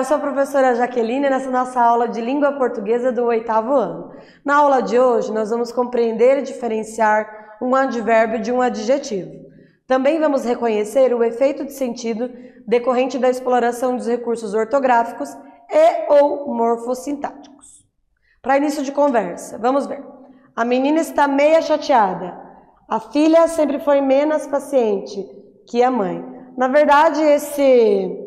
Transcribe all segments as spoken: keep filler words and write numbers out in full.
sou a professora Jaqueline nessa nossa aula de língua portuguesa do oitavo ano. Na aula de hoje, nós vamos compreender e diferenciar um advérbio de um adjetivo. Também vamos reconhecer o efeito de sentido decorrente da exploração dos recursos ortográficos e ou morfossintáticos. Para início de conversa, vamos ver. A menina está meia chateada. A filha sempre foi menos paciente que a mãe. Na verdade, esse...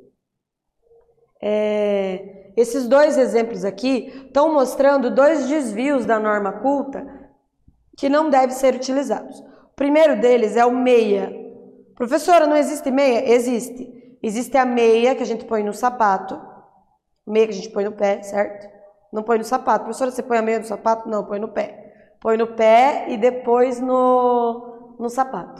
É, esses dois exemplos aqui estão mostrando dois desvios da norma culta que não devem ser utilizados. O primeiro deles é o meia. Professora, não existe meia? Existe. Existe a meia que a gente põe no sapato, meia que a gente põe no pé, certo? Não põe no sapato. Professora, você põe a meia no sapato? Não, põe no pé. Põe no pé e depois no, no sapato.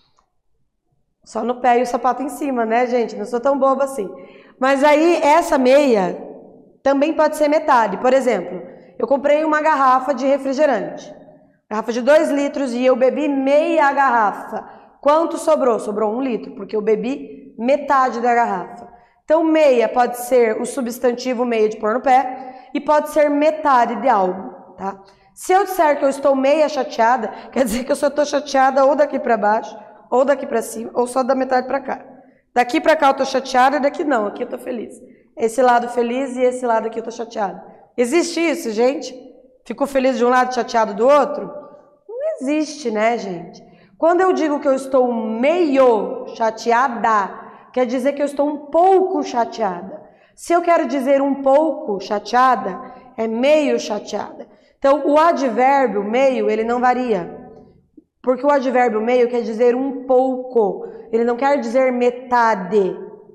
Só no pé e o sapato em cima, né, gente? Não sou tão boba assim. Mas aí, essa meia também pode ser metade. Por exemplo, eu comprei uma garrafa de refrigerante. Garrafa de dois litros e eu bebi meia garrafa. Quanto sobrou? Sobrou um litro, porque eu bebi metade da garrafa. Então, meia pode ser o substantivo meia de pôr no pé e pode ser metade de algo, tá? Se eu disser que eu estou meia chateada, quer dizer que eu só estou chateada ou daqui para baixo, ou daqui para cima, ou só da metade para cá. Daqui para cá eu tô chateada e daqui não, aqui eu tô feliz. Esse lado feliz e esse lado aqui eu tô chateada. Existe isso, gente? Fico feliz de um lado e chateado do outro? Não existe, né, gente? Quando eu digo que eu estou meio chateada, quer dizer que eu estou um pouco chateada. Se eu quero dizer um pouco chateada, é meio chateada. Então, o advérbio meio, ele não varia. Porque o advérbio meio quer dizer um pouco, ele não quer dizer metade,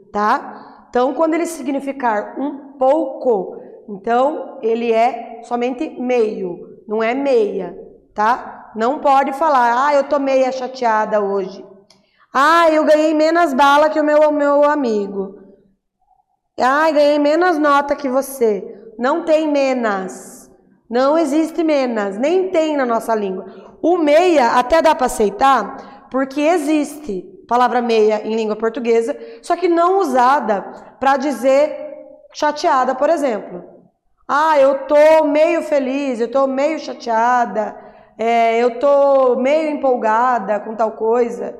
tá? Então, quando ele significar um pouco, então ele é somente meio, não é meia, tá? Não pode falar, ah, eu tô meia chateada hoje. Ah, eu ganhei menos bala que o meu, meu amigo. Ah, ganhei menos nota que você. Não tem menos. Não existe menos, nem tem na nossa língua. O meia até dá para aceitar, porque existe palavra meia em língua portuguesa, só que não usada para dizer chateada, por exemplo. Ah, eu tô meio feliz, eu tô meio chateada, é, eu tô meio empolgada com tal coisa.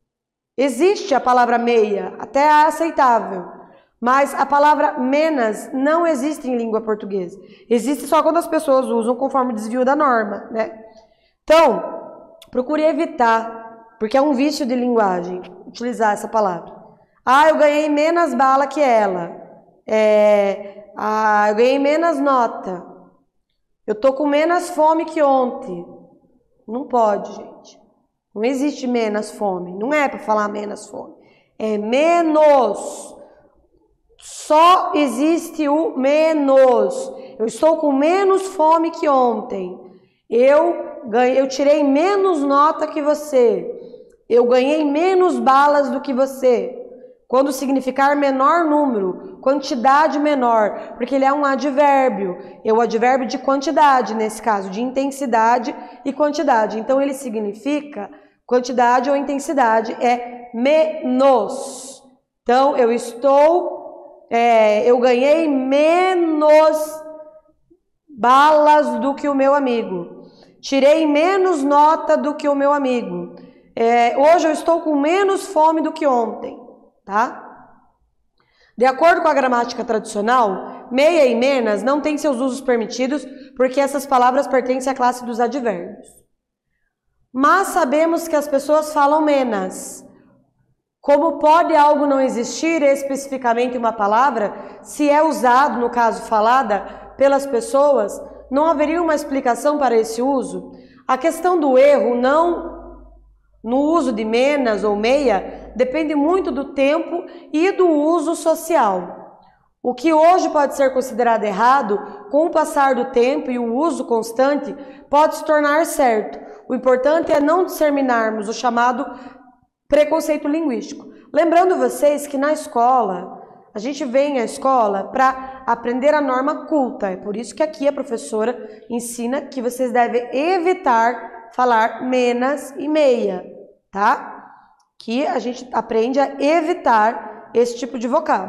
Existe a palavra meia, até é aceitável. Mas a palavra menos não existe em língua portuguesa. Existe só quando as pessoas usam conforme o desvio da norma, né? Então, procure evitar, porque é um vício de linguagem, utilizar essa palavra. Ah, eu ganhei menos bala que ela. É, ah, eu ganhei menos nota. Eu tô com menos fome que ontem. Não pode, gente. Não existe menos fome. Não é para falar menos fome. É menos. Só existe o menos. Eu estou com menos fome que ontem. Eu, ganhei, eu tirei menos nota que você. Eu ganhei menos balas do que você. Quando significar menor número, quantidade menor, porque ele é um advérbio. É o advérbio de quantidade, nesse caso, de intensidade e quantidade. Então, ele significa quantidade ou intensidade, é menos. Então, eu estou... É, eu ganhei menos balas do que o meu amigo. Tirei menos nota do que o meu amigo. É, hoje eu estou com menos fome do que ontem, tá? De acordo com a gramática tradicional, meia e menos não têm seus usos permitidos porque essas palavras pertencem à classe dos advérbios. Mas sabemos que as pessoas falam menos. Como pode algo não existir especificamente uma palavra, se é usado, no caso falada, pelas pessoas, não haveria uma explicação para esse uso? A questão do erro não no uso de menos ou meia depende muito do tempo e do uso social. O que hoje pode ser considerado errado, com o passar do tempo e o uso constante, pode se tornar certo. O importante é não disseminarmos o chamado preconceito linguístico. Lembrando vocês que na escola, a gente vem à escola para aprender a norma culta. É por isso que aqui a professora ensina que vocês devem evitar falar menos e meia, tá? Que a gente aprende a evitar esse tipo de vocábulo, tá?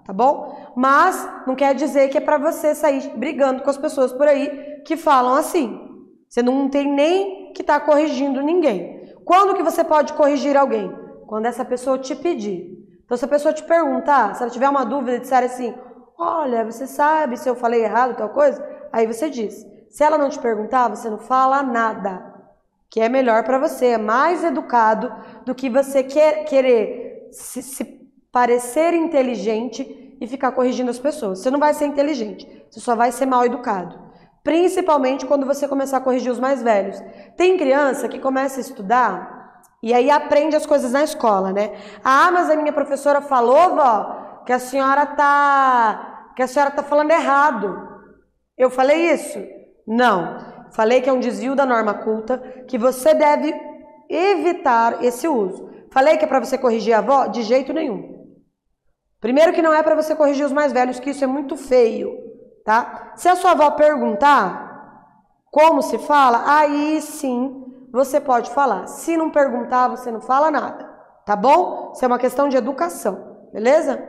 tá bom? Mas não quer dizer que é para você sair brigando com as pessoas por aí que falam assim. Você não tem nem que estar tá corrigindo ninguém. Quando que você pode corrigir alguém? Quando essa pessoa te pedir. Então, se a pessoa te perguntar, se ela tiver uma dúvida e disser assim, olha, você sabe se eu falei errado tal coisa? Aí você diz. Se ela não te perguntar, você não fala nada. Que é melhor para você, é mais educado do que você quer, querer se, se parecer inteligente e ficar corrigindo as pessoas. Você não vai ser inteligente, você só vai ser mal educado. Principalmente quando você começar a corrigir os mais velhos. Tem criança que começa a estudar e aí aprende as coisas na escola, né? Ah, mas a minha professora falou, vó, que a senhora tá, que a senhora tá falando errado. Eu falei isso? Não. Falei que é um desvio da norma culta, que você deve evitar esse uso. Falei que é para você corrigir a avó? De jeito nenhum. Primeiro que não é para você corrigir os mais velhos, que isso é muito feio, tá? Se a sua avó perguntar como se fala, aí sim você pode falar. Se não perguntar, você não fala nada, tá bom? Isso é uma questão de educação, beleza?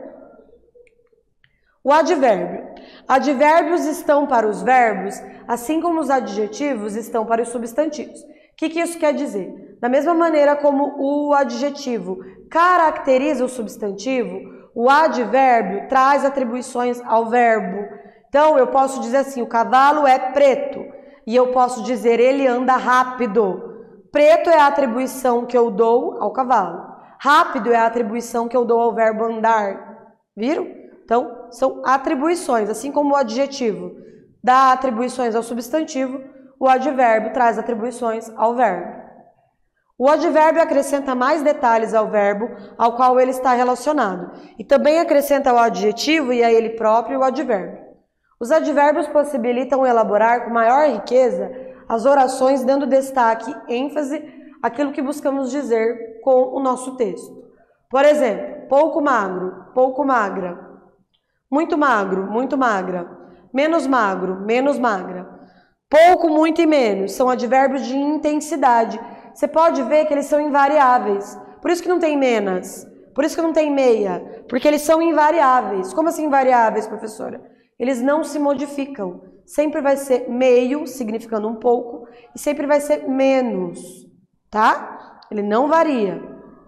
O advérbio. Advérbios estão para os verbos, assim como os adjetivos estão para os substantivos. O que, que isso quer dizer? Da mesma maneira como o adjetivo caracteriza o substantivo, o advérbio traz atribuições ao verbo. Então, eu posso dizer assim, o cavalo é preto, e eu posso dizer ele anda rápido. Preto é a atribuição que eu dou ao cavalo. Rápido é a atribuição que eu dou ao verbo andar. Viram? Então, são atribuições, assim como o adjetivo dá atribuições ao substantivo, o advérbio traz atribuições ao verbo. O advérbio acrescenta mais detalhes ao verbo ao qual ele está relacionado, e também acrescenta o adjetivo e a ele próprio o advérbio. Os advérbios possibilitam elaborar com maior riqueza as orações, dando destaque, ênfase àquilo que buscamos dizer com o nosso texto. Por exemplo, pouco magro, pouco magra. Muito magro, muito magra. Menos magro, menos magra. Pouco, muito e menos são advérbios de intensidade. Você pode ver que eles são invariáveis. Por isso que não tem menos. Por isso que não tem meia. Porque eles são invariáveis. Como assim invariáveis, professora? Eles não se modificam. Sempre vai ser meio, significando um pouco, e sempre vai ser menos, tá? Ele não varia.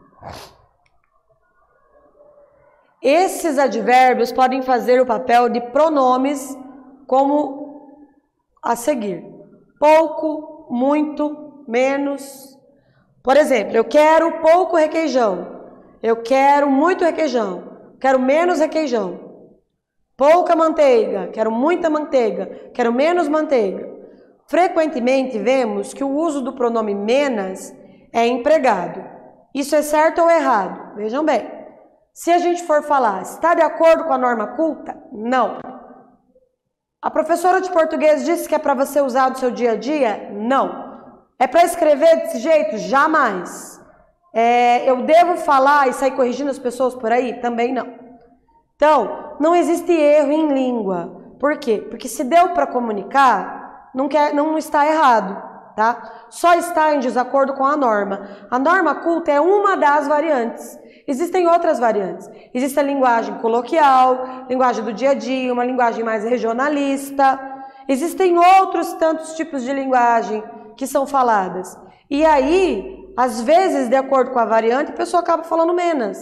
Esses advérbios podem fazer o papel de pronomes como a seguir. Pouco, muito, menos. Por exemplo, eu quero pouco requeijão. Eu quero muito requeijão. Quero menos requeijão. Pouca manteiga. Quero muita manteiga. Quero menos manteiga. Frequentemente vemos que o uso do pronome menos é empregado. Isso é certo ou errado? Vejam bem. Se a gente for falar, está de acordo com a norma culta? Não. A professora de português disse que é para você usar no seu dia a dia? Não. É para escrever desse jeito? Jamais. É, eu devo falar e sair corrigindo as pessoas por aí? Também não. Então, não existe erro em língua. Por quê? Porque se deu para comunicar, não, quer, não está errado, tá? Só está em desacordo com a norma. A norma culta é uma das variantes. Existem outras variantes. Existe a linguagem coloquial, linguagem do dia a dia, uma linguagem mais regionalista. Existem outros tantos tipos de linguagem que são faladas. E aí, às vezes, de acordo com a variante, a pessoa acaba falando menos.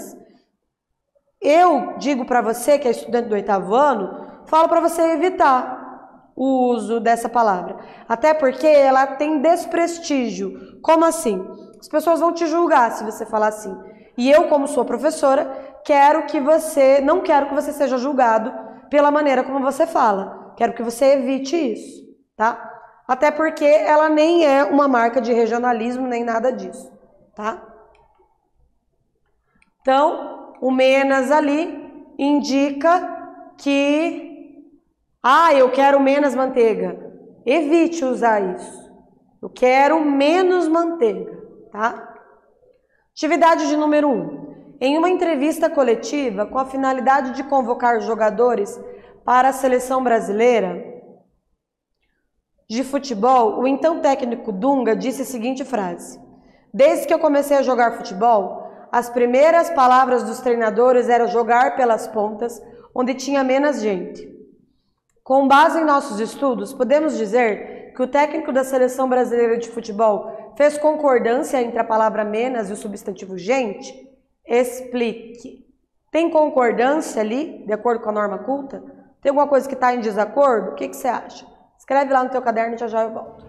Eu digo para você, que é estudante do oitavo ano, falo para você evitar o uso dessa palavra. Até porque ela tem desprestígio. Como assim? As pessoas vão te julgar se você falar assim. E eu, como sua professora, quero que você, não quero que você seja julgado pela maneira como você fala. Quero que você evite isso, tá? Até porque ela nem é uma marca de regionalismo, nem nada disso, tá? Então, o menos ali indica que, ah, eu quero menos manteiga. Evite usar isso. Eu quero menos manteiga, tá? Atividade de número um. Em uma entrevista coletiva com a finalidade de convocar jogadores para a seleção brasileira de futebol, o então técnico Dunga disse a seguinte frase: desde que eu comecei a jogar futebol, as primeiras palavras dos treinadores eram jogar pelas pontas onde tinha menos gente. Com base em nossos estudos, podemos dizer que o técnico da Seleção Brasileira de Futebol fez concordância entre a palavra menos e o substantivo gente? Explique. Tem concordância ali, de acordo com a norma culta? Tem alguma coisa que está em desacordo? O que, que você acha? Escreve lá no teu caderno e já já eu volto.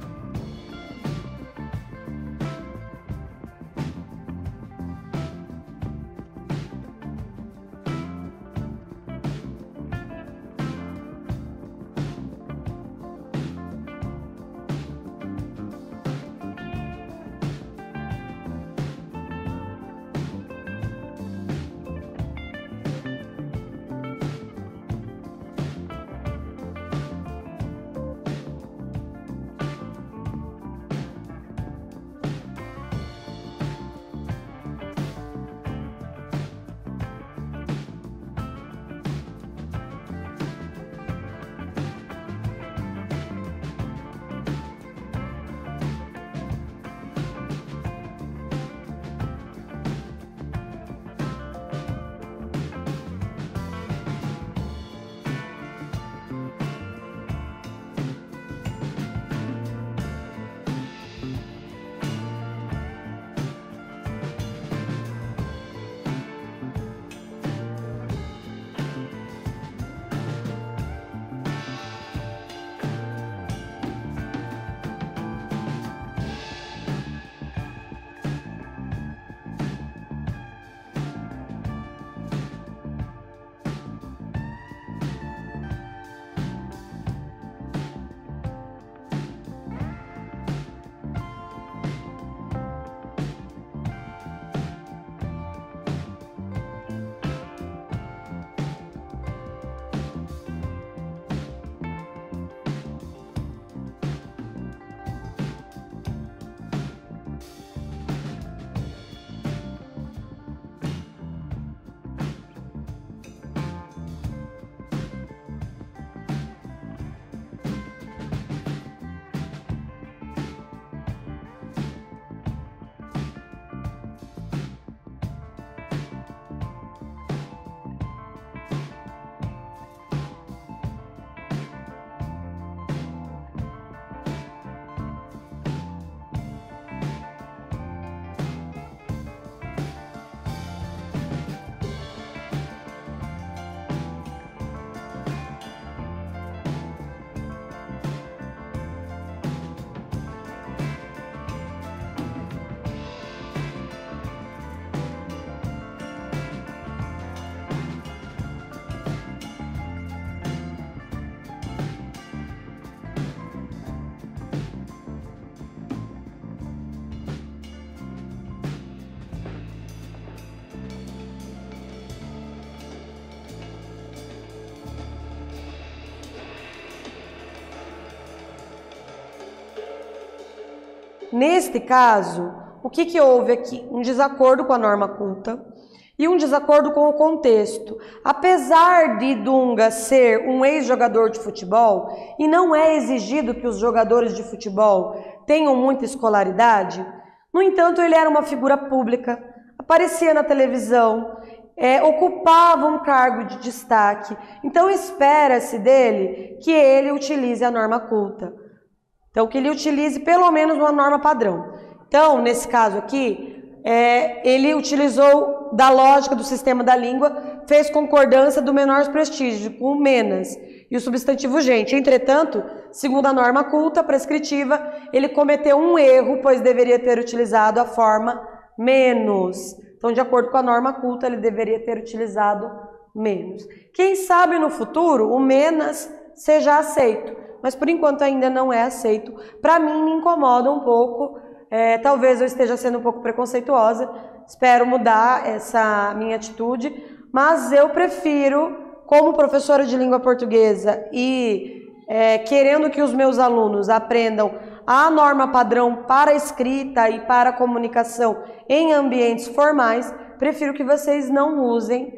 Neste caso, o que, que houve aqui? Um desacordo com a norma culta e um desacordo com o contexto. Apesar de Dunga ser um ex-jogador de futebol, e não é exigido que os jogadores de futebol tenham muita escolaridade, no entanto, ele era uma figura pública, aparecia na televisão, é, ocupava um cargo de destaque. Então, espera-se dele que ele utilize a norma culta. Então, que ele utilize pelo menos uma norma padrão. Então, nesse caso aqui, é, ele utilizou da lógica do sistema da língua, fez concordância do menor prestígio, com o menos, e o substantivo gente. Entretanto, segundo a norma culta prescritiva, ele cometeu um erro, pois deveria ter utilizado a forma menos. Então, de acordo com a norma culta, ele deveria ter utilizado menos. Quem sabe no futuro o menos seja aceito, mas por enquanto ainda não é aceito. Para mim, me incomoda um pouco, é, talvez eu esteja sendo um pouco preconceituosa, espero mudar essa minha atitude, mas eu prefiro, como professora de língua portuguesa e é, querendo que os meus alunos aprendam a norma padrão para a escrita e para a comunicação em ambientes formais, prefiro que vocês não usem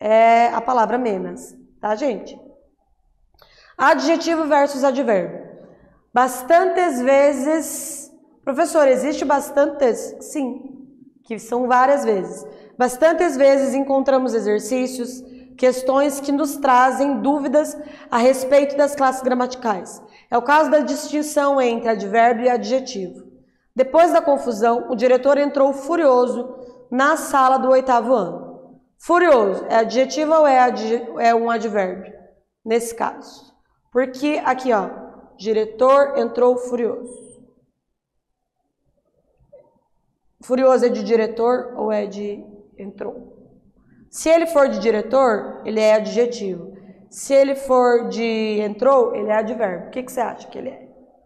é, a palavra menos, tá, gente? Adjetivo versus advérbio. Bastantes vezes, professor, existe bastantes? Sim, que são várias vezes. Bastantes vezes encontramos exercícios questões que nos trazem dúvidas a respeito das classes gramaticais. É o caso da distinção entre advérbio e adjetivo. Depois da confusão, o diretor entrou furioso na sala do oitavo ano. Furioso, é adjetivo ou é, adje- é um advérbio? Nesse caso. Porque aqui, ó, diretor entrou furioso. Furioso é de diretor ou é de entrou? Se ele for de diretor, ele é adjetivo. Se ele for de entrou, ele é advérbio. O que, que você acha que ele é?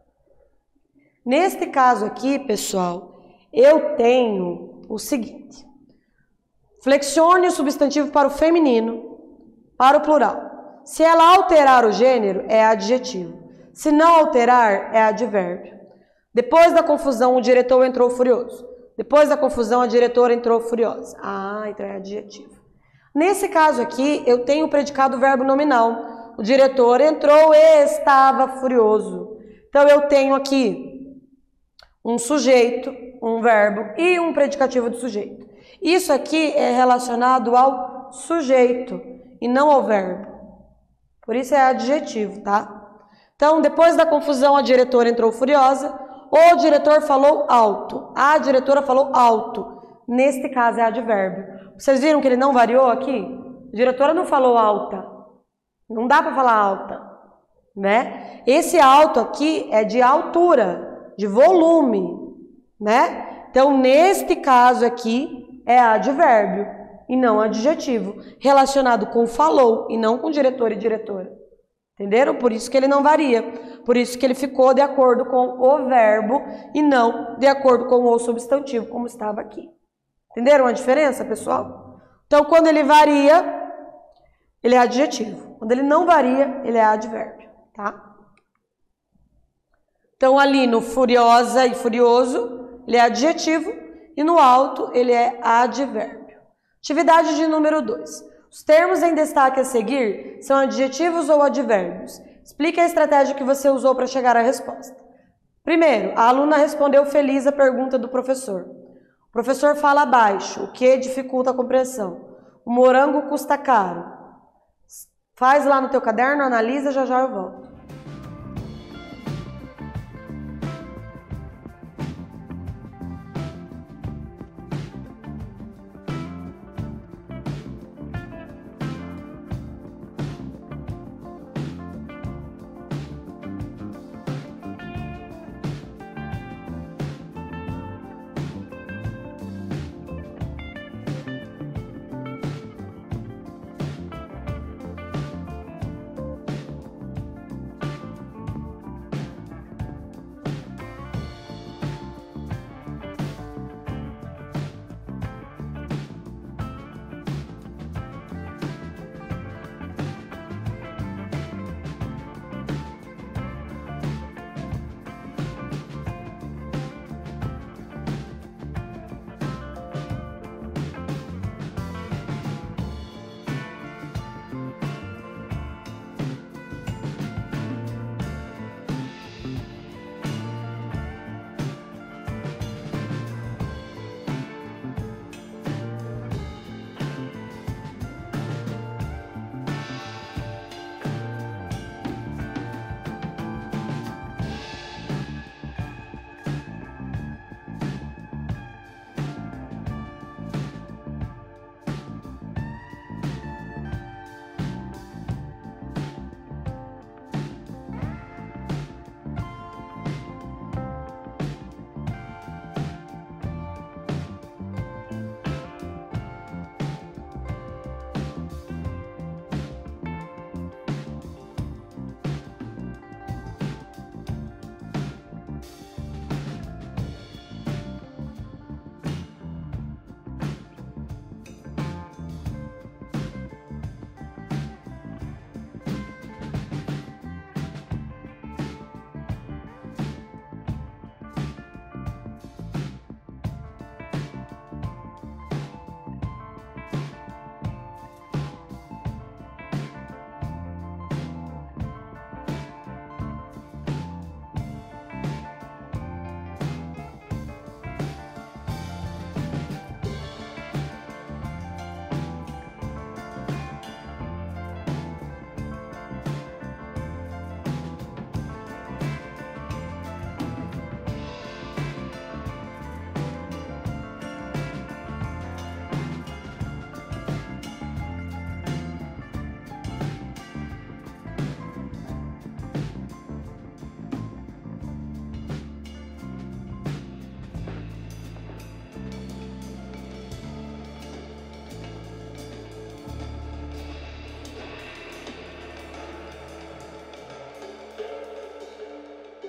Neste caso aqui, pessoal, eu tenho o seguinte. Flexione o substantivo para o feminino, para o plural. Se ela alterar o gênero, é adjetivo. Se não alterar, é advérbio. Depois da confusão, o diretor entrou furioso. Depois da confusão, a diretora entrou furiosa. Ah, então é adjetivo. Nesse caso aqui, eu tenho o predicado verbo nominal. O diretor entrou e estava furioso. Então, eu tenho aqui um sujeito, um verbo e um predicativo do sujeito. Isso aqui é relacionado ao sujeito e não ao verbo. Por isso é adjetivo, tá? Então, depois da confusão, a diretora entrou furiosa. O diretor falou alto. A diretora falou alto. Neste caso é advérbio. Vocês viram que ele não variou aqui? A diretora não falou alta. Não dá para falar alta, né? Esse alto aqui é de altura, de volume, né? Então, neste caso aqui é advérbio e não adjetivo, relacionado com falou e não com diretor e diretora. Entenderam? Por isso que ele não varia. Por isso que ele ficou de acordo com o verbo e não de acordo com o substantivo, como estava aqui. Entenderam a diferença, pessoal? Então, quando ele varia, ele é adjetivo. Quando ele não varia, ele é advérbio, tá? Então, ali no furiosa e furioso, ele é adjetivo e no alto, ele é advérbio. Atividade de número dois. Os termos em destaque a seguir são adjetivos ou advérbios. Explique a estratégia que você usou para chegar à resposta. Primeiro, a aluna respondeu feliz à pergunta do professor. O professor fala baixo, o que dificulta a compreensão. O morango custa caro. Faz lá no teu caderno, analisa, já já eu volto.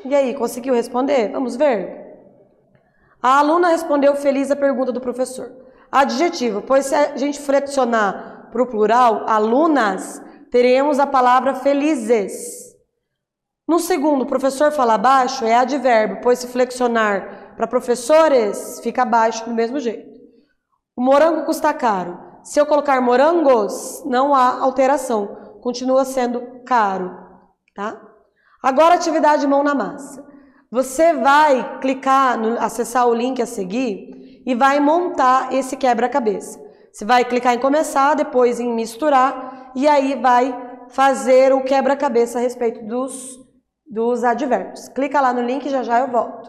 E aí, conseguiu responder? Vamos ver. A aluna respondeu feliz à pergunta do professor. Adjetivo, pois se a gente flexionar para o plural, alunas, teremos a palavra felizes. No segundo, o professor fala baixo, é advérbio, pois se flexionar para professores, fica baixo do mesmo jeito. O morango custa caro. Se eu colocar morangos, não há alteração, continua sendo caro, tá? Agora, atividade mão na massa. Você vai clicar, no, acessar o link a seguir e vai montar esse quebra-cabeça. Você vai clicar em começar, depois em misturar e aí vai fazer o quebra-cabeça a respeito dos, dos advérbios. Clica lá no link e já já eu volto.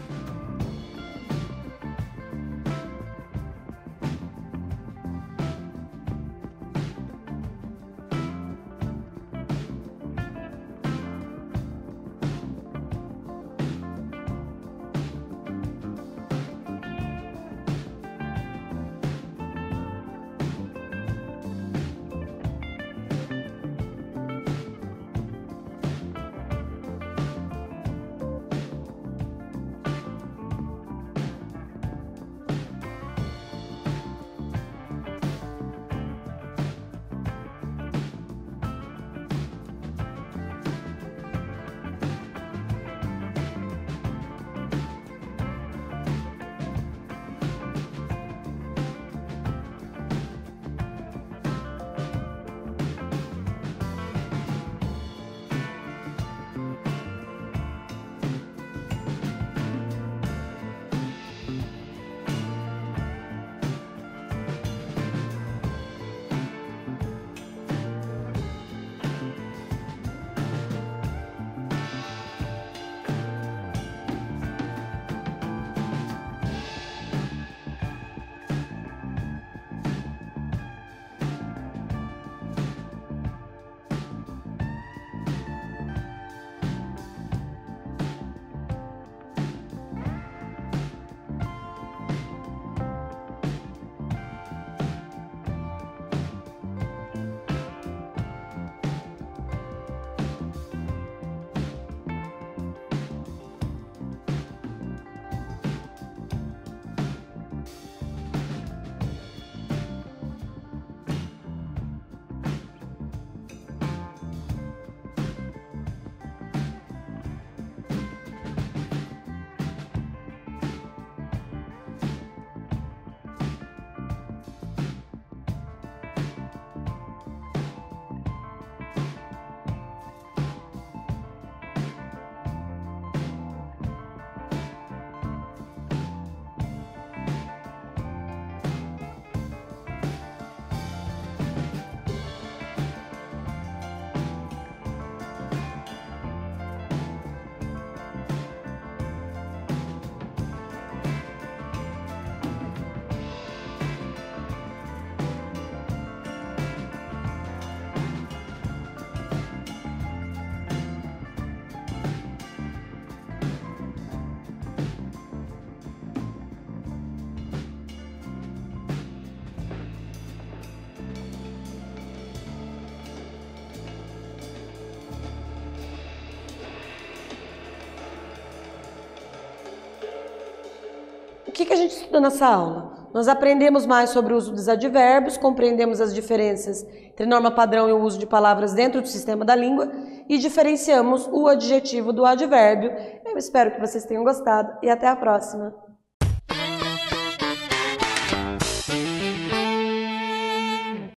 O que, que a gente estuda nessa aula? Nós aprendemos mais sobre o uso dos advérbios, compreendemos as diferenças entre norma padrão e o uso de palavras dentro do sistema da língua e diferenciamos o adjetivo do advérbio. Eu espero que vocês tenham gostado e até a próxima!